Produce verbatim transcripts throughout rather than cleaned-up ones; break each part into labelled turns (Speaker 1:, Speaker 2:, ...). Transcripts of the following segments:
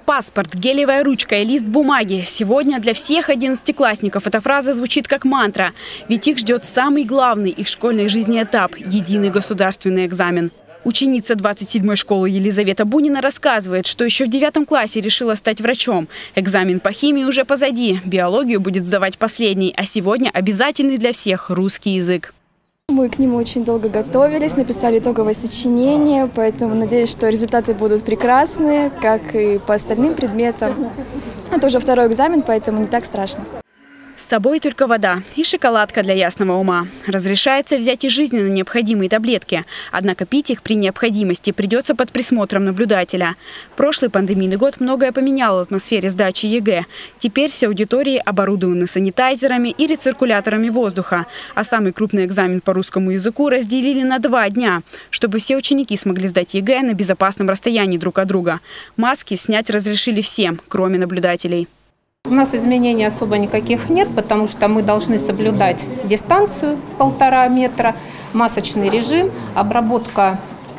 Speaker 1: Паспорт, гелевая ручка и лист бумаги. Сегодня для всех одиннадцатиклассников эта фраза звучит как мантра. Ведь их ждет самый главный их школьной жизни этап – единый государственный экзамен. Ученица двадцать седьмой школы Елизавета Бунина рассказывает, что еще в девятом классе решила стать врачом. Экзамен по химии уже позади. Биологию будет сдавать последний. А сегодня обязательный для всех – русский язык.
Speaker 2: Мы к нему очень долго готовились, написали итоговое сочинение, поэтому надеюсь, что результаты будут прекрасные, как и по остальным предметам. Это уже второй экзамен, поэтому не так страшно.
Speaker 1: С собой только вода и шоколадка для ясного ума. Разрешается взять и жизненно необходимые таблетки. Однако пить их при необходимости придется под присмотром наблюдателя. Прошлый пандемийный год многое поменял в атмосфере сдачи ЕГЭ. Теперь все аудитории оборудованы санитайзерами и рециркуляторами воздуха. А самый крупный экзамен по русскому языку разделили на два дня, чтобы все ученики смогли сдать ЕГЭ на безопасном расстоянии друг от друга. Маски снять разрешили всем, кроме наблюдателей.
Speaker 3: У нас изменений особо никаких нет, потому что мы должны соблюдать дистанцию в полтора метра, масочный режим, обработка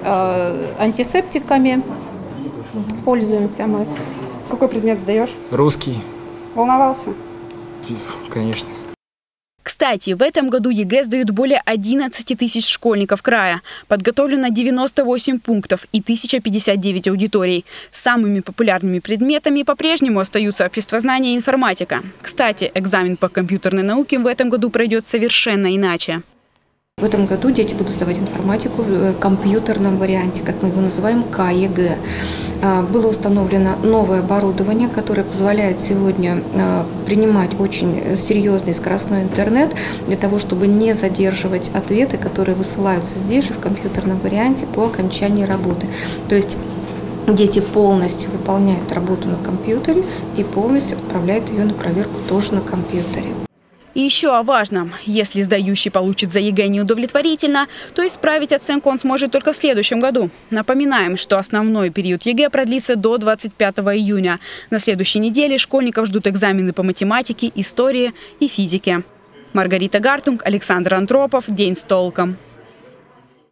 Speaker 3: э, антисептиками. Пользуемся мы.
Speaker 4: Какой предмет сдаешь?
Speaker 5: Русский.
Speaker 4: Волновался?
Speaker 5: Конечно.
Speaker 1: Кстати, в этом году ЕГЭ сдают более одиннадцати тысяч школьников края. Подготовлено девяносто восемь пунктов и тысяча пятьдесят девять аудиторий. Самыми популярными предметами по-прежнему остаются обществознание и информатика. Кстати, экзамен по компьютерной науке в этом году пройдет совершенно иначе.
Speaker 6: В этом году дети будут сдавать информатику в компьютерном варианте, как мы его называем, ка е гэ. Было установлено новое оборудование, которое позволяет сегодня принимать очень серьезный скоростной интернет для того, чтобы не задерживать ответы, которые высылаются здесь же в компьютерном варианте по окончании работы. То есть дети полностью выполняют работу на компьютере и полностью отправляют ее на проверку тоже на компьютере.
Speaker 1: И еще о важном. Если сдающий получит за ЕГЭ неудовлетворительно, то исправить оценку он сможет только в следующем году. Напоминаем, что основной период ЕГЭ продлится до двадцать пятого июня. На следующей неделе школьников ждут экзамены по математике, истории и физике. Маргарита Гартунг, Александр Антропов. День с толком.